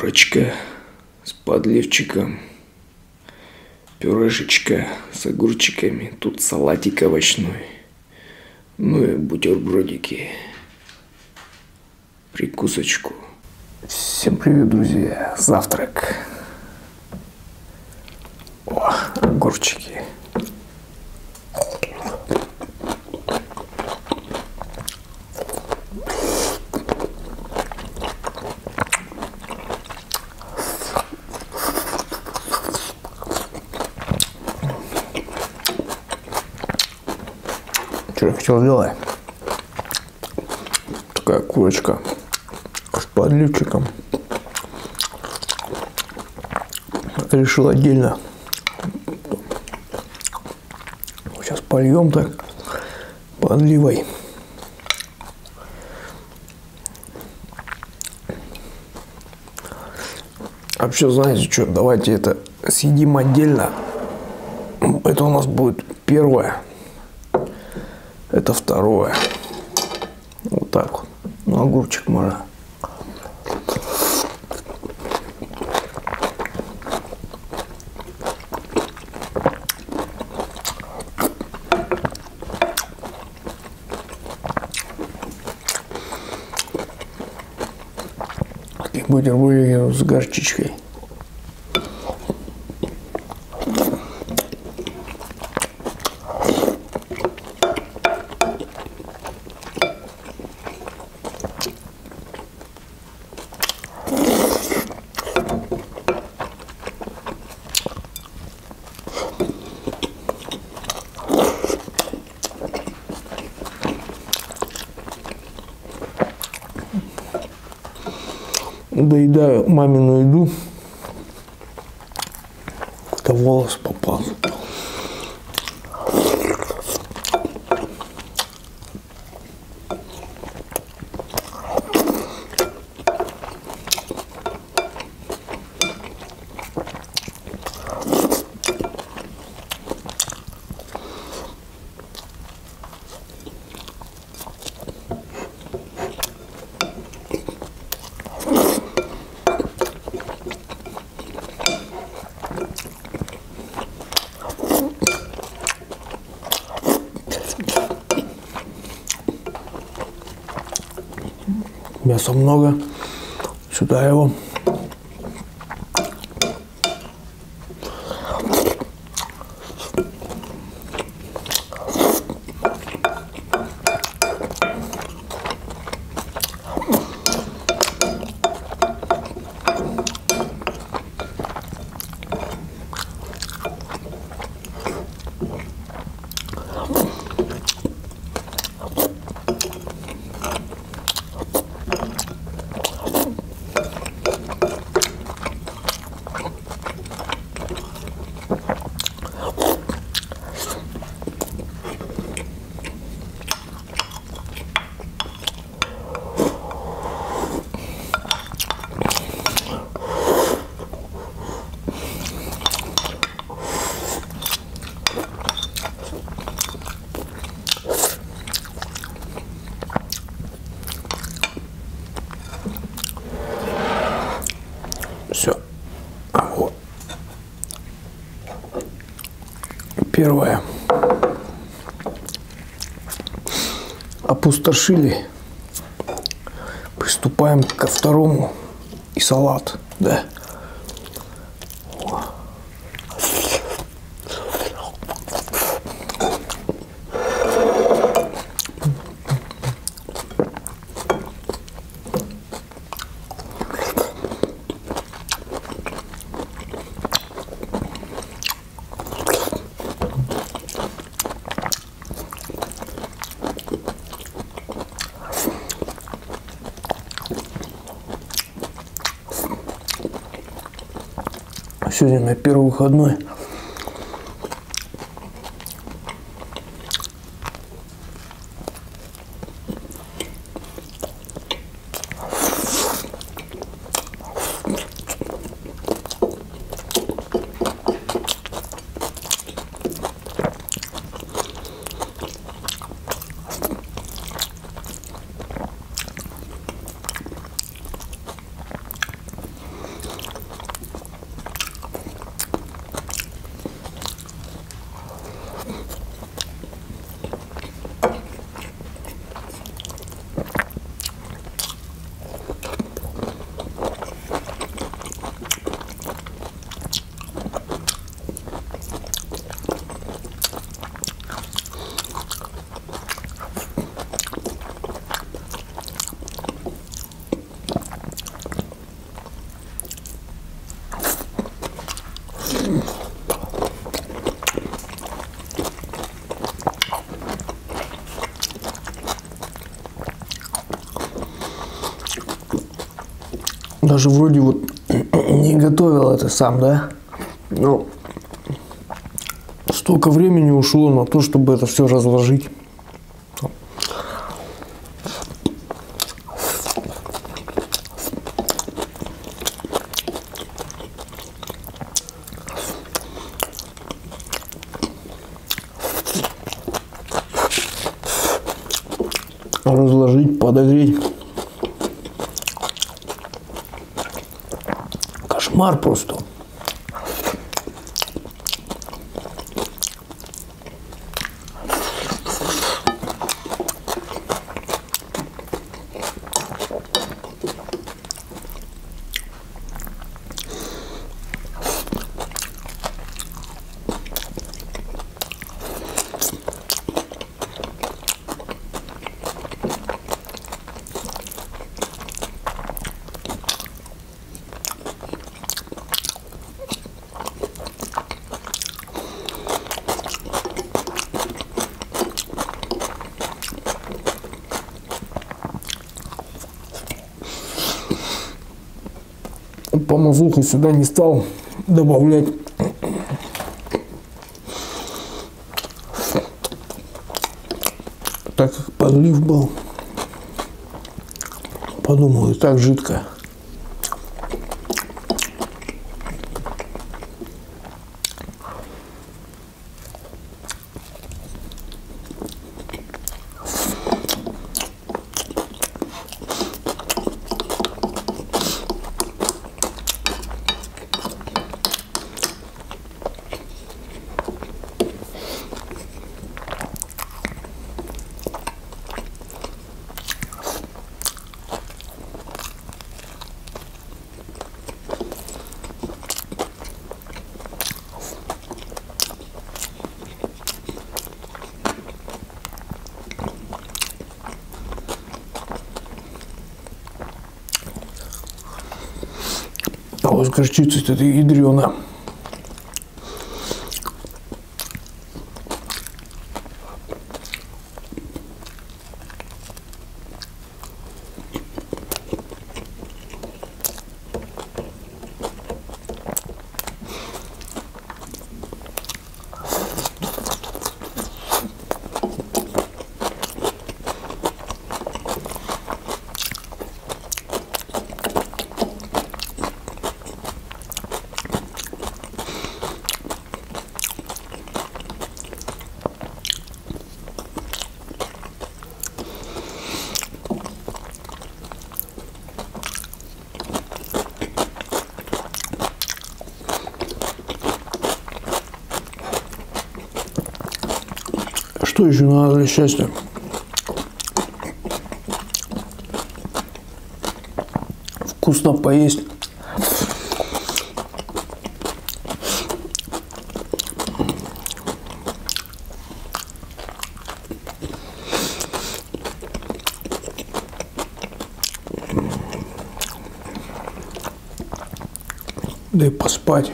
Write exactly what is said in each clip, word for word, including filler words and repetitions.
Курочка с подливчиком, пюрешечка с огурчиками, тут салатик овощной, ну и бутербродики, прикусочку. Всем привет, друзья! Завтрак. О, огурчики. Что я хотел сделать? Такая курочка с подливчиком. Решил отдельно. Сейчас польем так подливой. Вообще, знаете что, давайте это съедим отдельно. Это у нас будет первое. Это второе. Вот так вот. Ну, огурчик можно. И бутерброды с горчичкой. Доедаю мамину еду. Это волос попал. Мяса много. Сюда его. Все. А вот. Первое. Опустошили. Приступаем ко второму. И салат, да. Сегодня у меня первый выходной. Даже вроде вот не готовил это сам, да? Но столько времени ушло на то, чтобы это все разложить. Разложить, подогреть. Кошмар просто. Помазуху сюда не стал добавлять. Так как подлив был. Подумал, и так жидко. А вот горчица это ядрена. Что еще надо для счастья? Вкусно поесть. Да и поспать.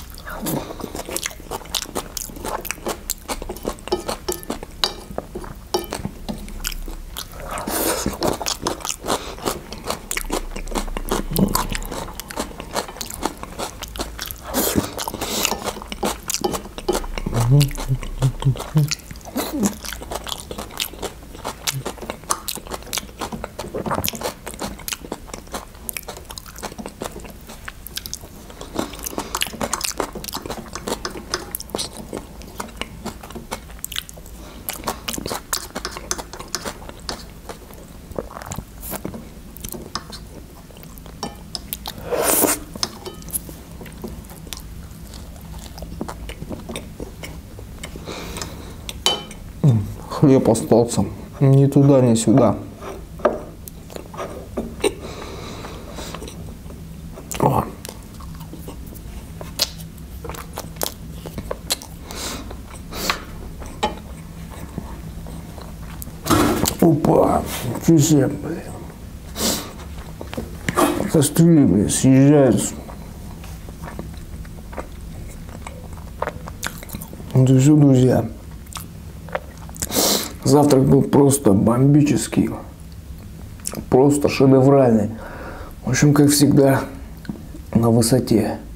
Хлеб остался. Ни туда, ни сюда. О. Опа, ничего себе, блин. Кастрюли, блин, съезжаются. Вот и все, друзья. Завтрак был просто бомбический, просто шедевральный. В общем, как всегда, на высоте.